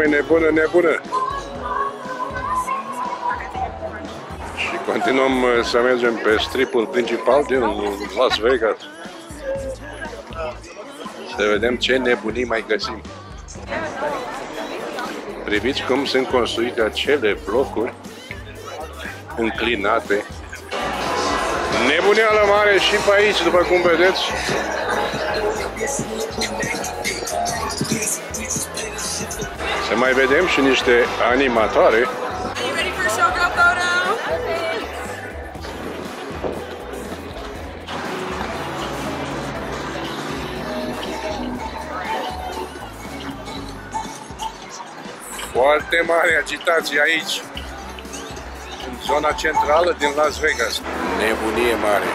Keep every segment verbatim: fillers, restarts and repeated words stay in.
lume nebună, nebună. Și continuăm să mergem pe stripul principal din Las Vegas. Să vedem ce nebunii mai găsim. Priviți cum sunt construite acele blocuri înclinate. Nebuneală mare și pe aici, după cum vedeți. Să mai vedem și niște animatoare. Foarte mare agitație aici, în zona centrală din Las Vegas. Nebunie mare.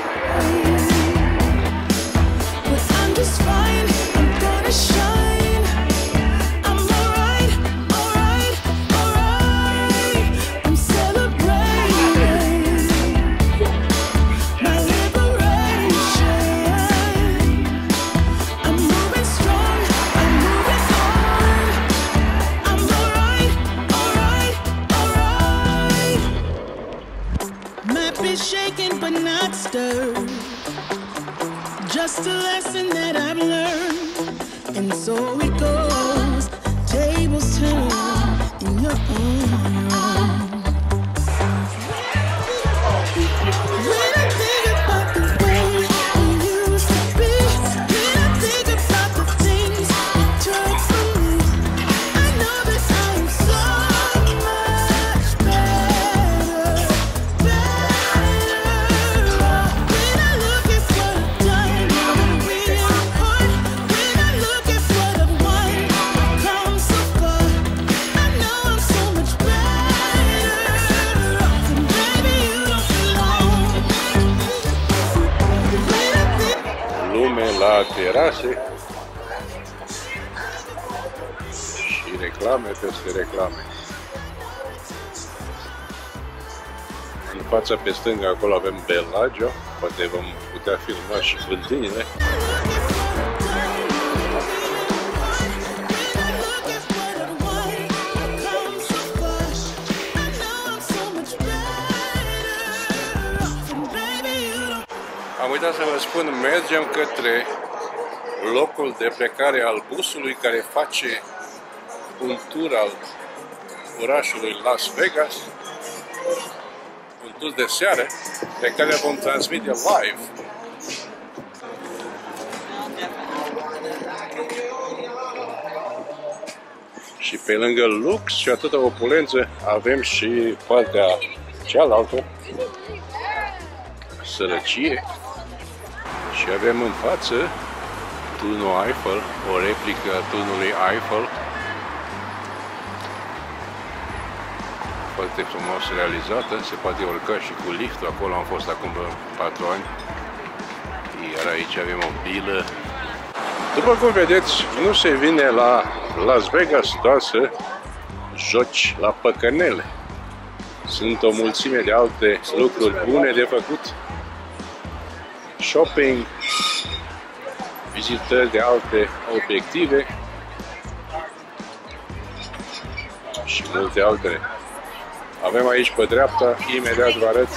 Shaken but not stirred, just a lesson that I've learned, and so it goes. Tables turn in your own. When I think about the way we used to be, when I think about the things you took from me, I know that I am so much better, better. La terase și reclame peste reclame. În fața pe stânga acolo avem Bellagio, poate vom putea filma și fântânile. Am uitat să vă spun, mergem către locul de plecare al busului care face un tur al orașului Las Vegas, un tur de seară pe care vom transmite live. Și pe lângă lux și atâta opulență avem și partea cealaltă, sărăcie. Și avem în față turnul Eiffel, o replică a turnului Eiffel. Foarte frumos realizată, se poate urca și cu liftul, acolo am fost acum patru ani. Iar aici avem o bilă. După cum vedeți, nu se vine la Las Vegas doar să joci la păcănele. Sunt o mulțime de alte lucruri bune de făcut. Shopping, vizitări de alte obiective și multe altele. Avem aici pe dreapta, imediat vă arăt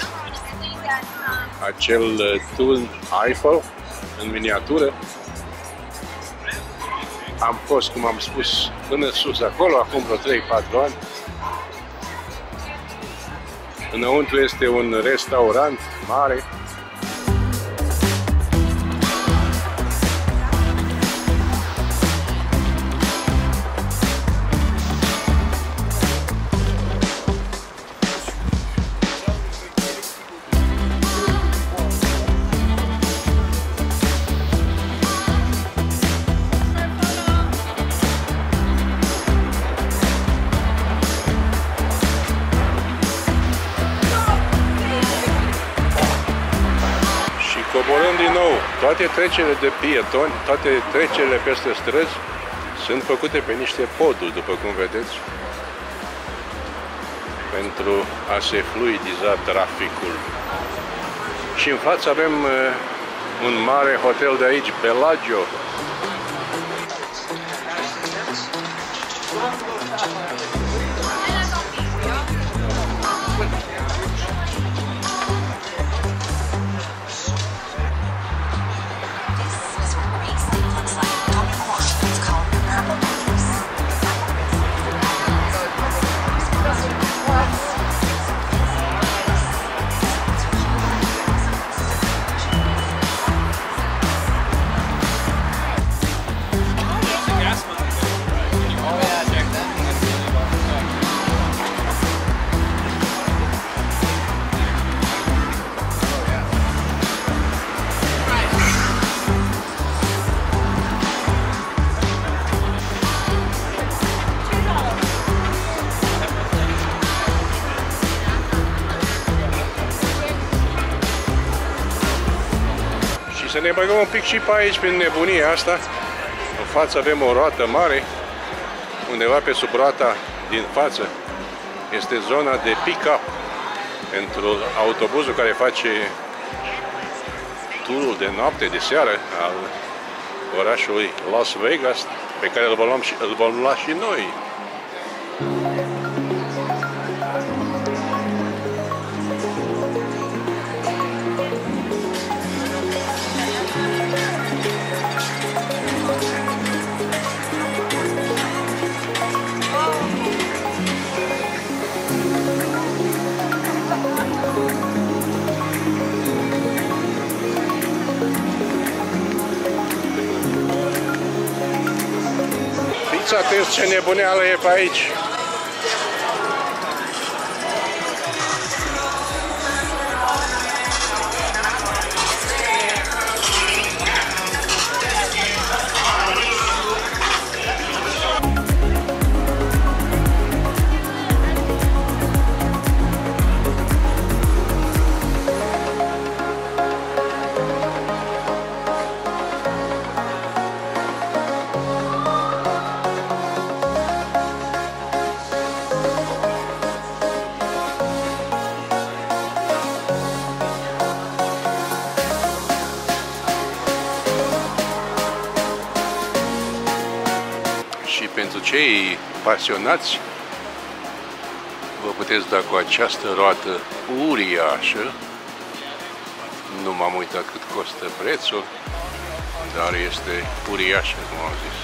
acel turn Eiffel în miniatură. Am fost, cum am spus, până sus acolo, acum vreo trei patru ani. Înăuntru este un restaurant mare. Coborând din nou, toate trecerile de pietoni, toate trecerile peste străzi sunt făcute pe niște poduri, după cum vedeți, pentru a se fluidiza traficul. Și în față avem un mare hotel de aici, Bellagio. ne băgăm un pic și pe aici, prin nebunia asta. În față avem o roată mare. Undeva pe sub roata din față este zona de pick-up pentru autobuzul care face turul de noapte, de seară al orașului Las Vegas, pe care îl vom lua și, îl vom lua și noi. Fiți atenți ce nebuneală e pe aici! Și pentru cei pasionați, vă puteți da cu această roată uriașă. Nu m-am uitat cât costă prețul, dar este uriașă, cum am zis.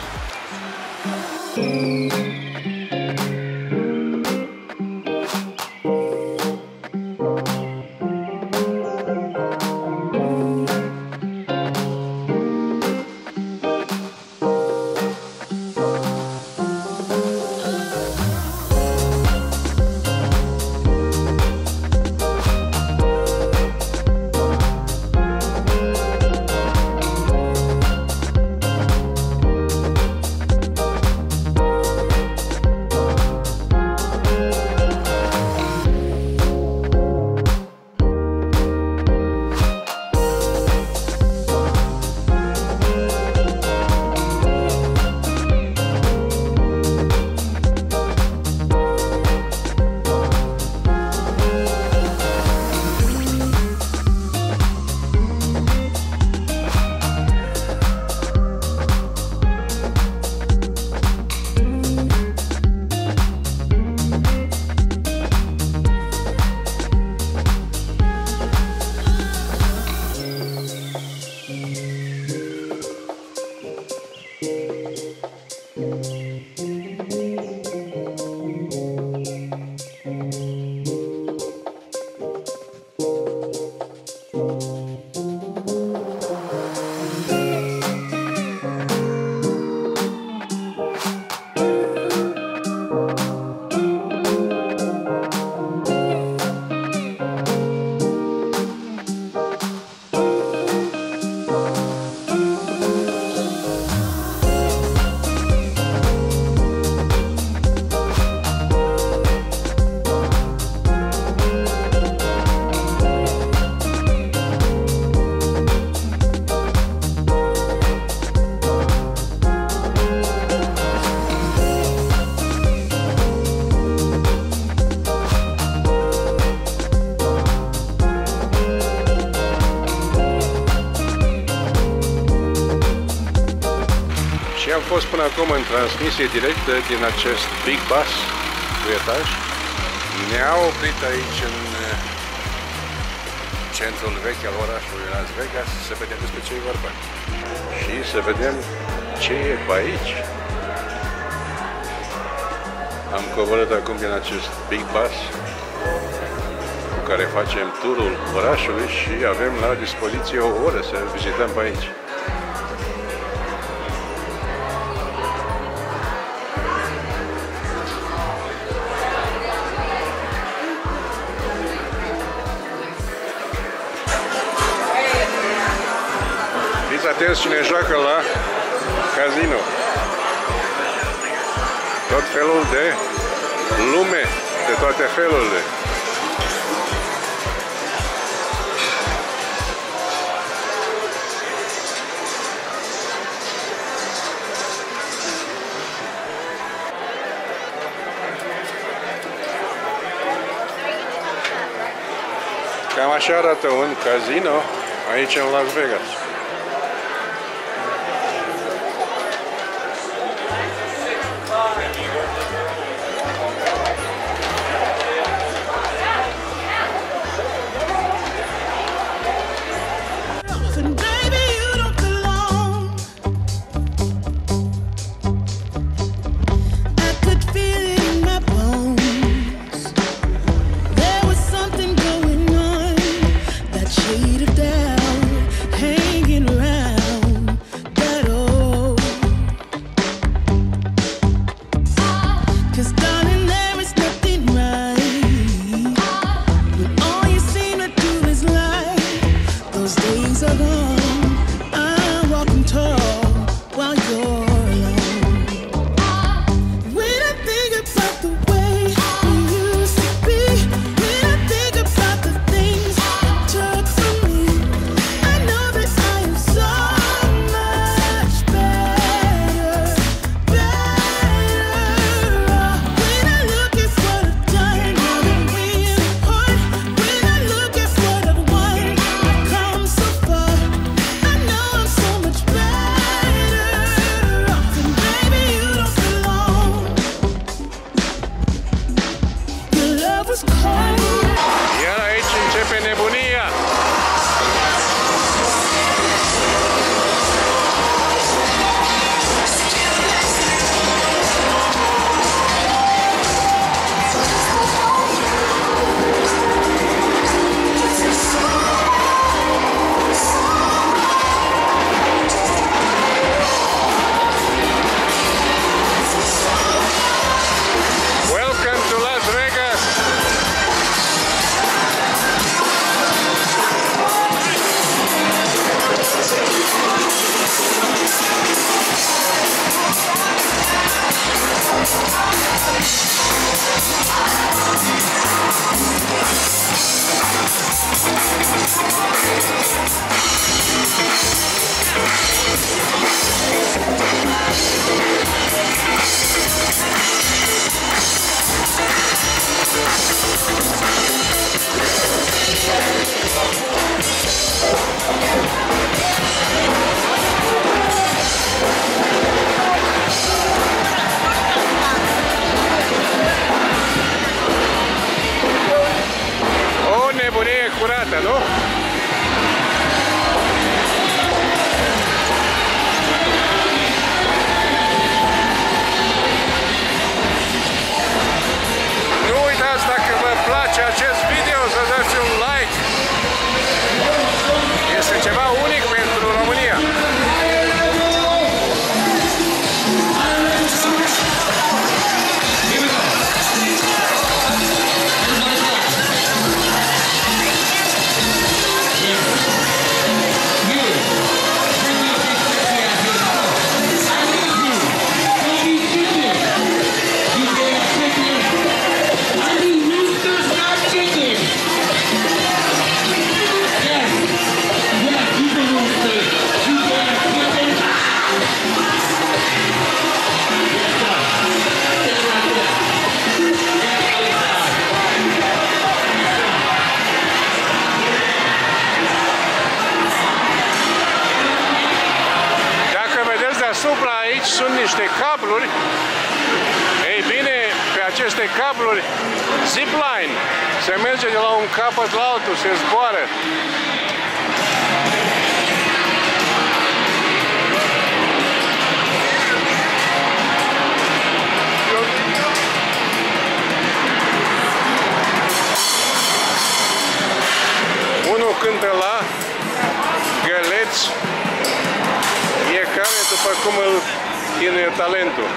Și am fost până acum în transmisie directă din acest Big Bus cu etaj. Ne-a oprit aici în centrul vechi al orașului Las Vegas să vedem despre ce e vorba. Și să vedem ce e pe aici. Am coborât acum din acest Big Bus cu care facem turul orașului și avem la dispoziție o oră să vizităm pe aici. Atenți cine joacă la casino. Tot felul de lume, de toate felurile. Cam așa arată un casino aici în Las Vegas. And baby, you don't belong. I could feel it in my bones. There was something going on. That shade of doubt hanging around that old. 'Cause darling, there is nothing right when all you seem to do is lie. Those days are gone. I'm walking tall while you're alone. When I think about the way we used to be, when I think about the things you took from me, I know that I am so much better, better. When I look at what I've done, now that we're apart, when I look at what I've won, I've come so far. I know I'm so much better off, and baby, you don't belong. Your love was cold. Iar aici începe nebunia. Welcome to Las Vegas. O nebunie curată, nu? Nu uitați, dacă vă place acest video, să dați un like. Este ceva unic pentru România. Dacă vedeți deasupra, aici sunt niște cabluri. Ei bine, pe aceste cabluri zipline. Se merge de la un capăt la altul, se zboară. Unul cântă la găleți, fiecare după cum îl chinuie talentul.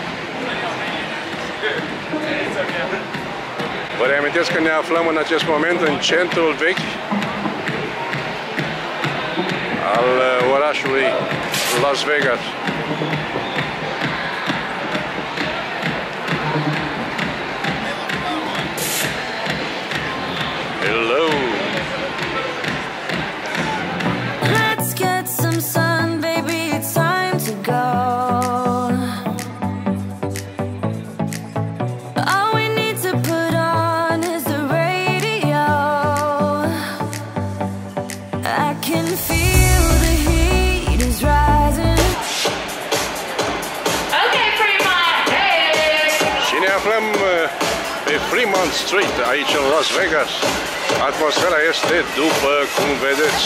Vă reamintesc că ne aflăm în acest moment în centrul vechi al orașului Las Vegas. Hello! Let's get some sun, baby, it's time to go. All we need to put on is the radio. Fremont Street, aici în Las Vegas. Atmosfera este după cum vedeți.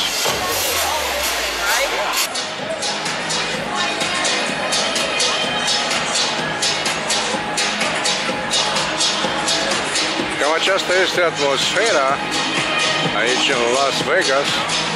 Cam aceasta este atmosfera aici în Las Vegas.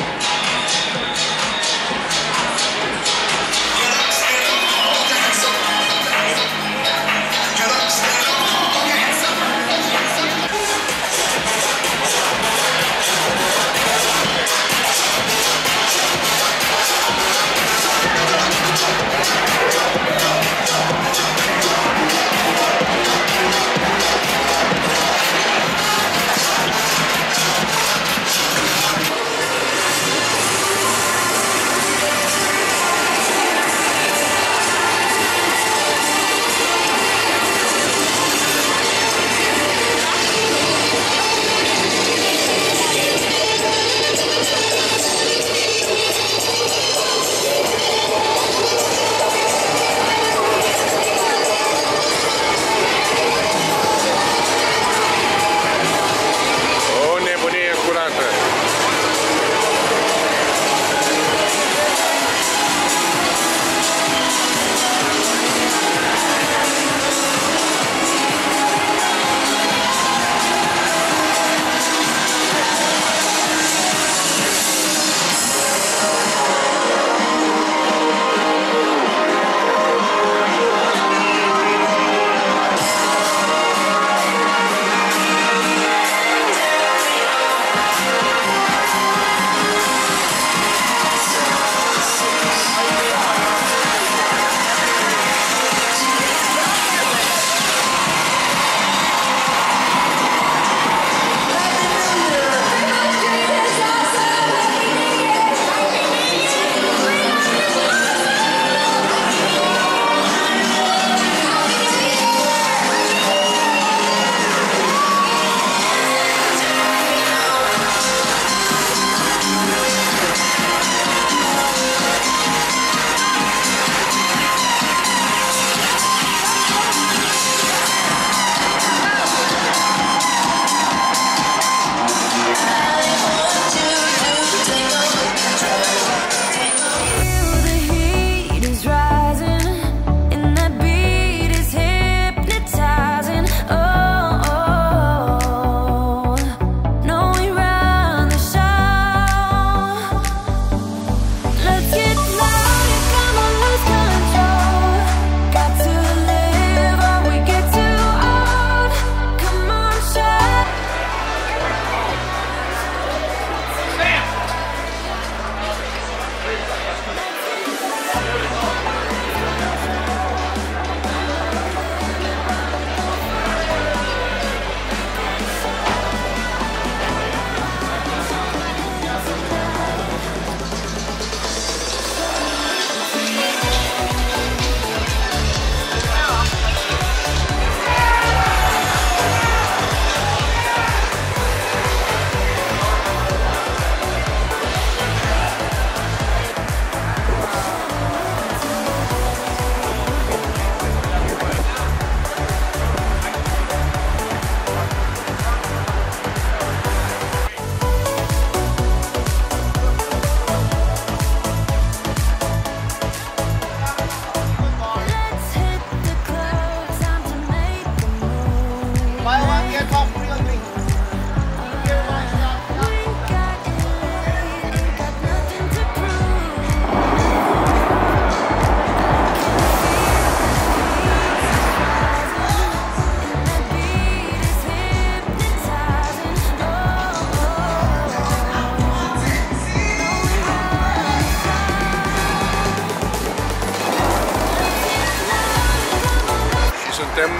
Suntem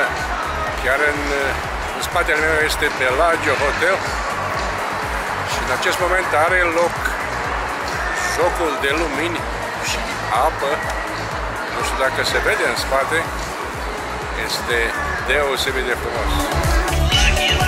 chiar în, în spatele meu este Bellagio Hotel și în acest moment are loc șocul de lumini și apă. Nu știu dacă se vede în spate, este deosebit de frumos.